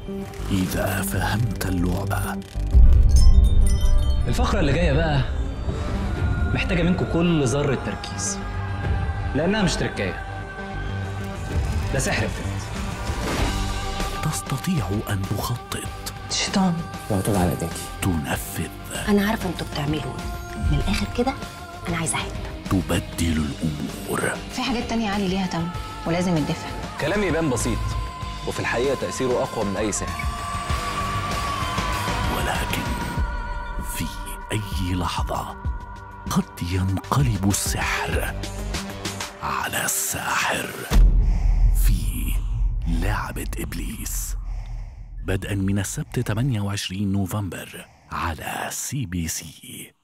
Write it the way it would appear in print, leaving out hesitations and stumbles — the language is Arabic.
إذا فهمت اللعبة. الفقرة اللي جاية بقى محتاجة منكم كل ذرة تركيز، لأنها مش تركاية، ده سحر بجد. تستطيع أن تخطط، الشيطان معتوب على ايديكي. تنفذ، انا عارفه انتوا بتعملوا ايه. من الاخر كده انا عايزه احب. تبدل الأمور. في حاجات تانية عالي ليها تمن ولازم يدفع. كلامي يبان بسيط وفي الحقيقة تأثيره أقوى من أي سحر. ولكن في أي لحظة قد ينقلب السحر على الساحر في لعبة إبليس، بدءا من السبت 28 نوفمبر على CBC.